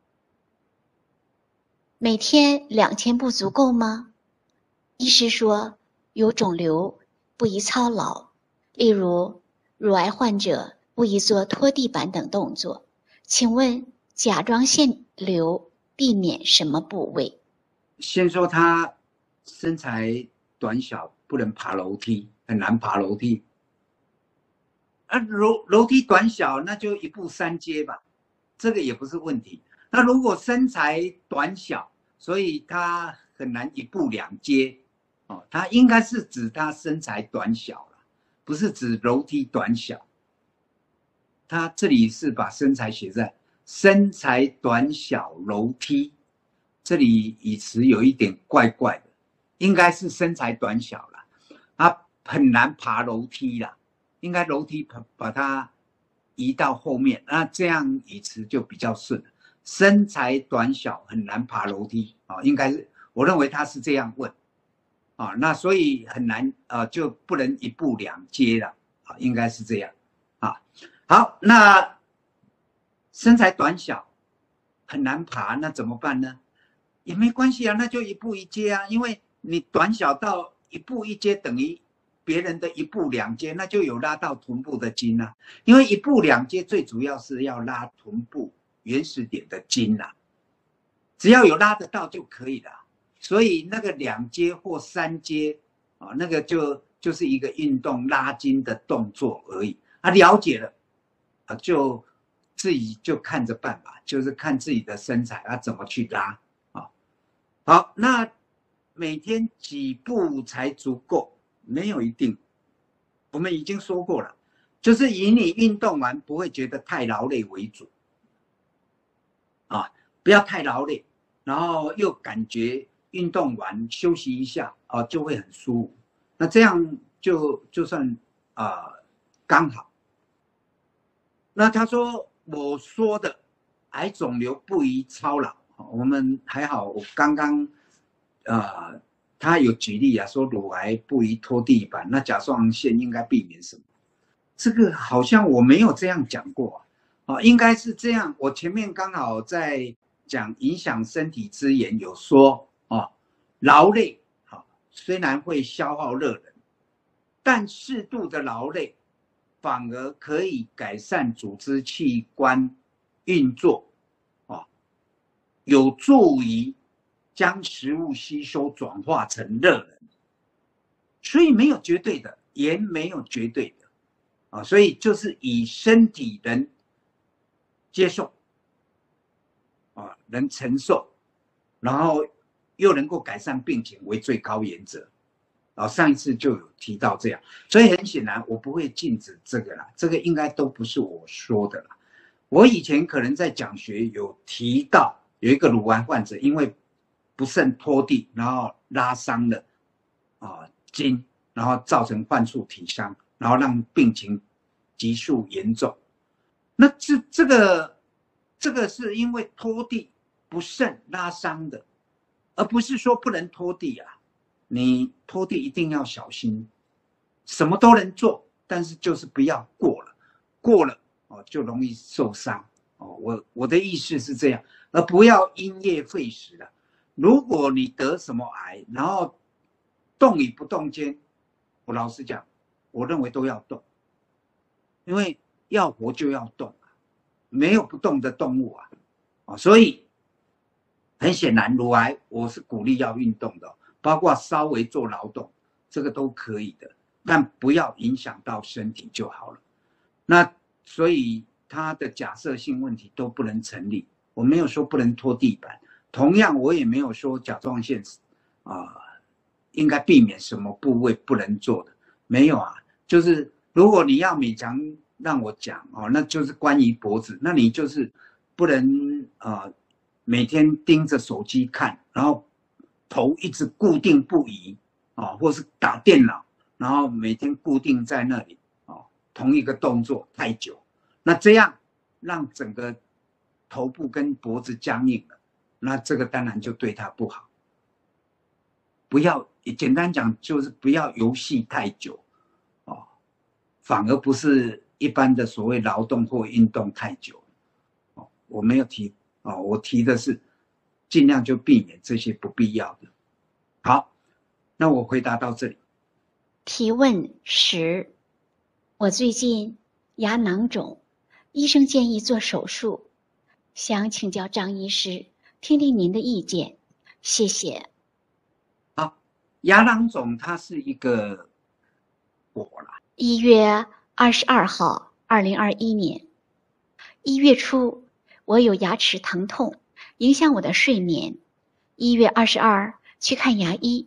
每天两千步足够吗？医师说，有肿瘤不宜操劳，例如乳癌患者不宜做拖地板等动作。请问甲状腺瘤避免什么部位？ 先说他身材短小，不能爬楼梯，很难爬楼梯。啊，楼楼梯短小，那就一步三阶吧，这个也不是问题。那如果身材短小，所以他很难一步两阶，哦，他应该是指他身材短小了，不是指楼梯短小。他这里是把身材写在身材短小楼梯，这里语词有一点怪怪的，应该是身材短小了，啊，很难爬楼梯啦，应该楼梯把把它移到后面，那这样语词就比较顺了。身材短小很难爬楼梯啊，应该是我认为他是这样问啊，那所以很难啊，就不能一步两阶了啊，应该是这样啊。好，那身材短小很难爬，那怎么办呢？也没关系啊，那就一步一阶啊，因为你短小到一步一阶等于别人的一步两阶，那就有拉到臀部的筋啊。因为一步两阶最主要是要拉臀部原始点的筋啊，只要有拉得到就可以了。所以那个两阶或三阶啊，那个就就是一个运动拉筋的动作而已啊。了解了啊，就自己就看着办吧，就是看自己的身材啊怎么去拉啊。好，那每天几步才足够？没有一定，我们已经说过了，就是以你运动完不会觉得太劳累为主啊，不要太劳累，然后又感觉运动完休息一下啊，就会很舒服。那这样就就算啊刚好。那他说我说的癌肿瘤不宜操劳，我们还好，我刚刚呃他有举例啊，说乳癌不宜拖地板，那甲状腺应该避免什么？这个好像我没有这样讲过啊，应该是这样。我前面刚好在讲影响身体之言，有说啊，劳累好，虽然会消耗热能，但适度的劳累反而可以改善组织器官运作啊，有助于将食物吸收转化成热能，所以没有绝对的，盐没有绝对的啊，所以就是以身体能接受啊，能承受，然后又能够改善病情为最高原则。啊，上一次就有提到这样，所以很显然我不会禁止这个啦，这个应该都不是我说的啦。我以前可能在讲学有提到，有一个乳癌患者因为不慎拖地，然后拉伤了啊筋，然后造成患处体伤，然后让病情急速严重。那这这个这个是因为拖地不慎拉伤的，而不是说不能拖地啊。你拖地一定要小心，什么都能做，但是就是不要过了，过了哦就容易受伤哦。我我的意思是这样，而不要因噎废食了。如果你得什么癌，然后动与不动间，我老实讲，我认为都要动，因为要活就要动，没有不动的动物啊。哦，所以很显然，乳癌我是鼓励要运动的。包括稍微做劳动，这个都可以的，但不要影响到身体就好了。那所以他的假设性问题都不能成立。我没有说不能拖地板，同样我也没有说甲状腺啊、呃、应该避免什么部位不能做的，没有啊。就是如果你要勉强让我讲哦，那就是关于脖子，那你就是不能呃每天盯着手机看，然后头一直固定不移啊，或是打电脑，然后每天固定在那里啊，同一个动作太久，那这样让整个头部跟脖子僵硬了，那这个当然就对他不好。不要简单讲就是不要游戏太久哦， 反而不是一般的所谓劳动或运动太久。哦，我没有提哦，我提的是尽量就避免这些不必要的。好，那我回答到这里。 提问十：我最近牙囊肿，医生建议做手术，想请教张医师，听听您的意见，谢谢。 好，牙囊肿它是一个果啦。 一月二十二号，二零二一年一月初，我有牙齿疼痛，影响我的睡眠。一月二十二去看牙医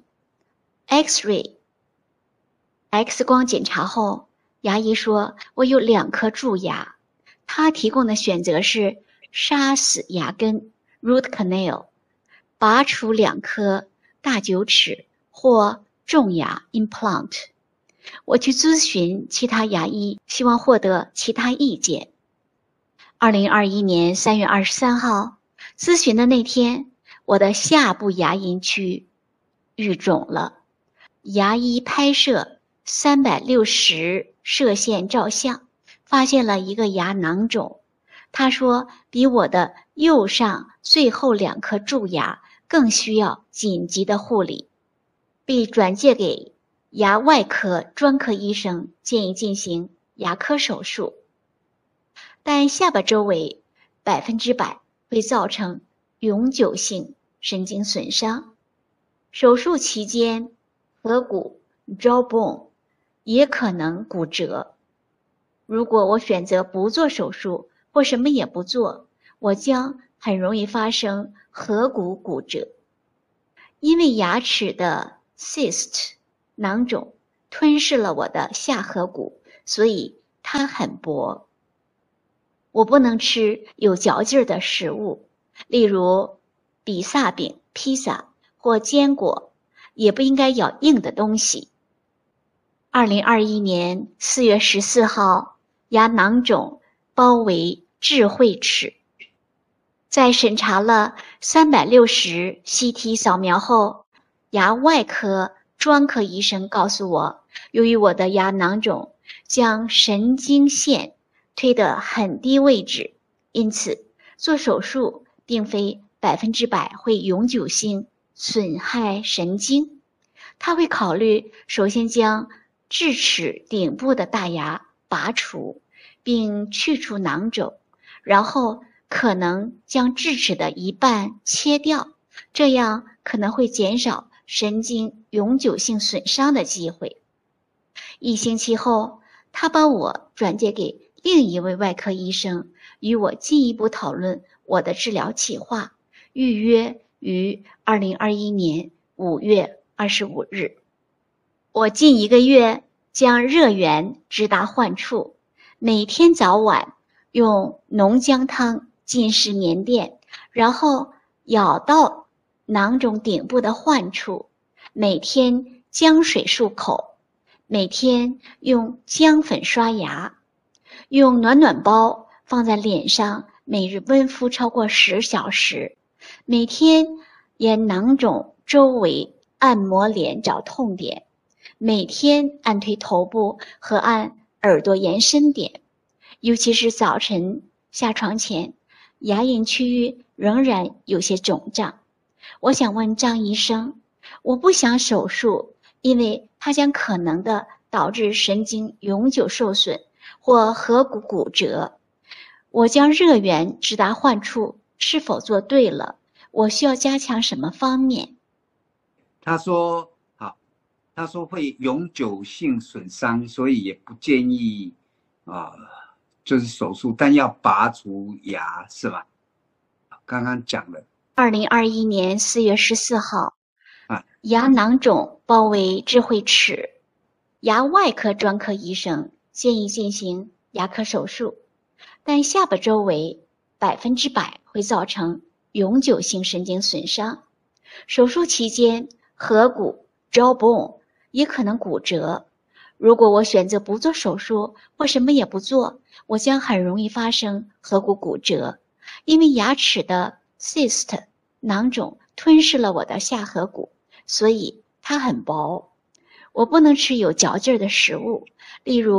，X-ray。X 光检查后，牙医说我有两颗蛀牙，他提供的选择是杀死牙根 root canal， 拔除两颗大臼齿或种牙 implant。 我去咨询其他牙医，希望获得其他意见。二零二一年三月二十三号，咨询的那天，我的下部牙龈区淤肿了，牙医拍摄三百六十射线照相，发现了一个牙囊肿。他说比我的右上最后两颗蛀牙更需要紧急的护理，被转介给牙外科专科医生，建议进行牙科手术，但下巴周围百分之百会造成永久性神经损伤。手术期间，颌骨 jawbone 也可能骨折。如果我选择不做手术或什么也不做，我将很容易发生颌骨骨折。因为牙齿的 cyst 囊肿吞噬了我的下颌骨，所以它很薄。我不能吃有嚼劲的食物，例如比萨饼、披萨或坚果，也不应该咬硬的东西。二零二一年四月十四号，牙囊肿包围智慧齿。在审查了三百六十 C T 扫描后，牙外科专科医生告诉我，由于我的牙囊肿将神经线推得很低位置，因此做手术并非百分之百会永久性损害神经。他会考虑首先将智齿顶部的大牙拔除，并去除囊肿，然后可能将智齿的一半切掉，这样可能会减少神经永久性损伤的机会。一星期后，他把我转介给另一位外科医生，与我进一步讨论我的治疗计划，预约于二零二一年五月二十五日。我近一个月将热源直达患处，每天早晚用浓姜汤浸湿棉垫，然后舀到囊肿顶部的患处，每天姜水漱口，每天用姜粉刷牙，用暖暖包放在脸上，每日温敷超过十小时，每天沿囊肿周围按摩脸找痛点，每天按推头部和按耳朵延伸点，尤其是早晨下床前，牙龈区域仍然有些肿胀。我想问张医生，我不想手术，因为它将可能的导致神经永久受损或颌骨骨折。我将热源直达患处是否做对了？我需要加强什么方面？ 他说好，他说会永久性损伤，所以也不建议啊、呃，就是手术，但要拔除牙是吧？刚刚讲了。 二零二一年四月十四号， 啊， 牙囊肿包围智慧齿，牙外科专科医生建议进行牙科手术，但下巴周围百分之百会造成永久性神经损伤。手术期间，颌骨 jawbone 也可能骨折。如果我选择不做手术或什么也不做，我将很容易发生颌骨骨折，因为牙齿的 cyst 囊肿吞噬了我的下颌骨，所以它很薄。我不能吃有嚼劲的食物，例如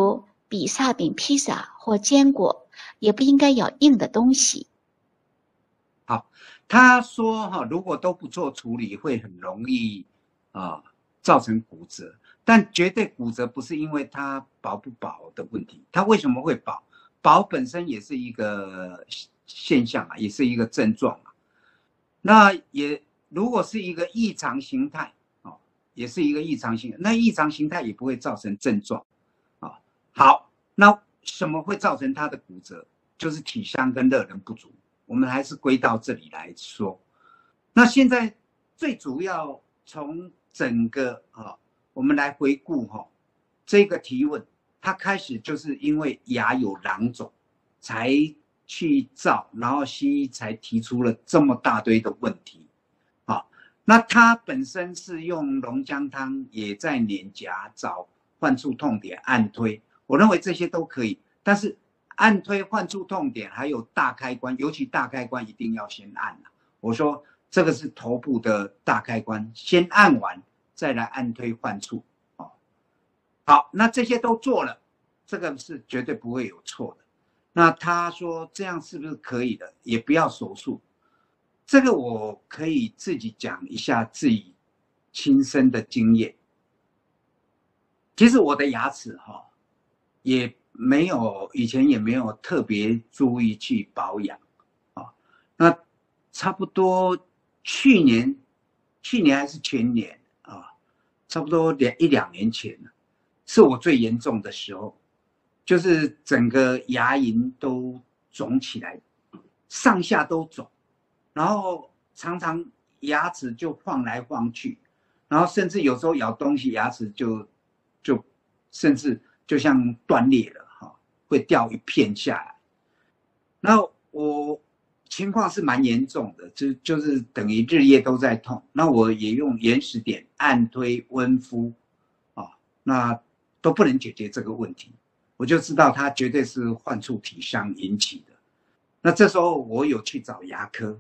比萨饼、披萨或坚果，也不应该咬硬的东西。 好，他说哈，如果都不做处理，会很容易啊造成骨折。但绝对骨折不是因为它薄不薄的问题，它为什么会薄？薄本身也是一个现象啊，也是一个症状啊。那也如果是一个异常形态，哦，也是一个异常形态，那异常形态也不会造成症状啊。好，那什么会造成它的骨折？就是体香跟热能不足。我们还是归到这里来说。那现在最主要从整个啊，我们来回顾哈，这个提问，它开始就是因为牙有囊肿，才去照，然后西医才提出了这么大堆的问题。好，那它本身是用龙姜汤，也在脸颊找患处痛点按推，我认为这些都可以，但是按推患处痛点还有大开关，尤其大开关一定要先按啊。我说这个是头部的大开关，先按完再来按推患处。好，那这些都做了，这个是绝对不会有错的。那他说这样是不是可以的？也不要手术。这个我可以自己讲一下自己亲身的经验。其实我的牙齿哈，也没有以前也没有特别注意去保养啊。那差不多去年，去年还是前年啊，差不多两一两年前了。是我最严重的时候，就是整个牙龈都肿起来，上下都肿，然后常常牙齿就晃来晃去，然后甚至有时候咬东西牙齿就就甚至就像断裂了哈，会掉一片下来。然后我情况是蛮严重的，就就是等于日夜都在痛。那我也用原始点按推温敷啊，那都不能解决这个问题，我就知道它绝对是患处体香引起的。那这时候我有去找牙科，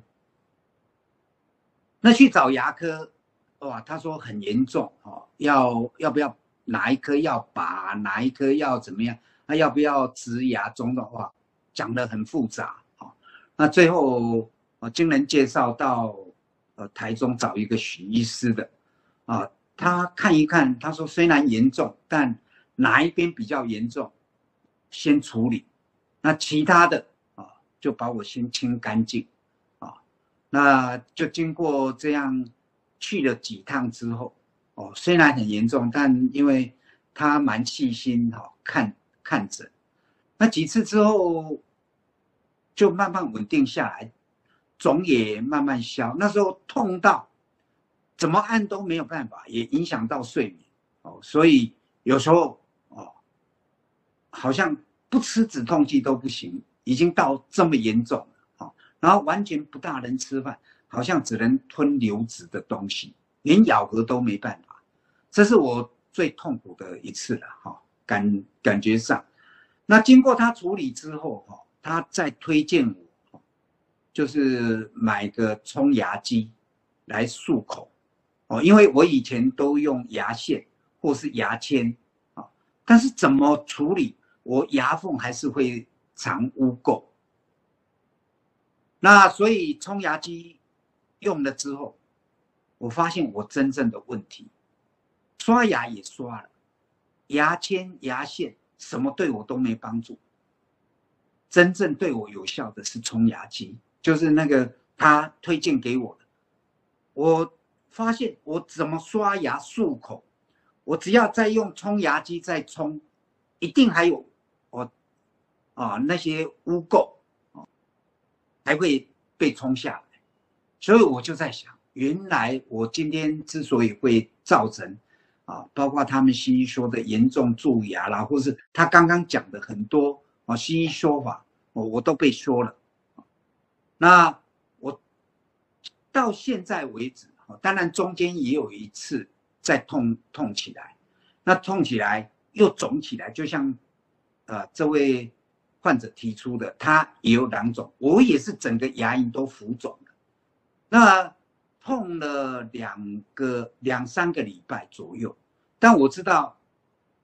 那去找牙科，哇，他说很严重哦，要要不要哪一颗要拔，哪一颗要怎么样，那要不要植牙种种，哇，讲得很复杂哦。那最后呃经人介绍到呃台中找一个许医师的啊，他看一看，他说虽然严重，但哪一边比较严重，先处理，那其他的啊就把我先清干净啊。那就经过这样去了几趟之后，哦，虽然很严重，但因为他蛮细心哈、哦，看看诊，那几次之后就慢慢稳定下来，肿也慢慢消。那时候痛到怎么按都没有办法，也影响到睡眠哦，所以有时候哦，好像不吃止痛剂都不行，已经到这么严重了哦，然后完全不大能吃饭，好像只能吞流质的东西，连咬合都没办法。这是我最痛苦的一次了哈、哦，感感觉上。那经过他处理之后哈、哦，他再推荐我，就是买个冲牙机来漱口哦，因为我以前都用牙线或是牙签啊，但是怎么处理，我牙缝还是会藏污垢。那所以冲牙机用了之后，我发现我真正的问题，刷牙也刷了，牙签、牙线什么对我都没帮助。真正对我有效的是冲牙机，就是那个他推荐给我的。我发现我怎么刷牙漱口，我只要再用冲牙机再冲，一定还有我啊那些污垢啊还会被冲下来。所以我就在想，原来我今天之所以会造成啊，包括他们西医说的严重蛀牙啦，或是他刚刚讲的很多啊西医说法，我我都被说了。那我到现在为止，当然中间也有一次再痛痛起来，那痛起来又肿起来，就像呃这位患者提出的，他也有囊肿，我也是整个牙龈都浮肿了。那痛了两个两三个礼拜左右，但我知道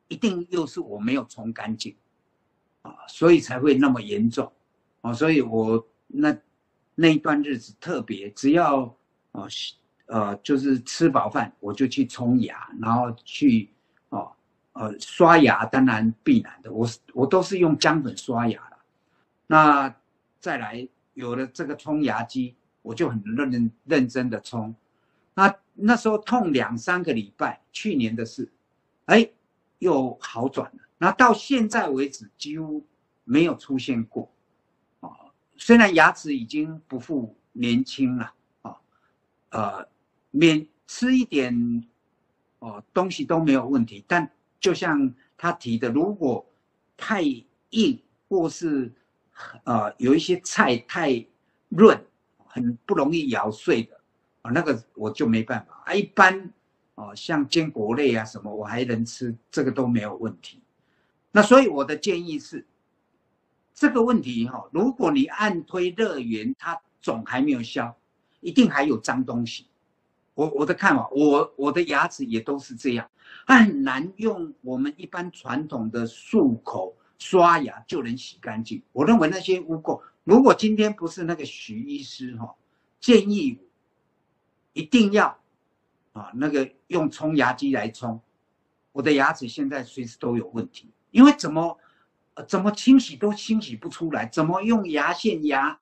一定又是我没有冲干净啊，所以才会那么严重啊。所以我那那一段日子特别，只要啊呃就是吃饱饭我就去冲牙，然后去哦呃刷牙，当然必然的，我我都是用姜粉刷牙了。那再来有了这个冲牙机，我就很认认真的冲。那那时候痛两三个礼拜，去年的事，哎，又好转了。那到现在为止几乎没有出现过，啊，虽然牙齿已经不复年轻了，啊，呃，免吃一点哦东西都没有问题，但就像他提的，如果太硬或是呃有一些菜太润，很不容易咬碎的。啊，那个我就没办法啊。一般哦，像坚果类啊什么，我还能吃，这个都没有问题。那所以我的建议是，这个问题哈、哦，如果你按推热源，它肿还没有消，一定还有脏东西。我我的看法，我我的牙齿也都是这样，很难用我们一般传统的漱口刷牙就能洗干净。我认为那些污垢，如果今天不是那个徐医师哈、哦、建议。一定要啊，那个用冲牙机来冲，我的牙齿现在随时都有问题，因为怎么、呃、怎么清洗都清洗不出来，怎么用牙线牙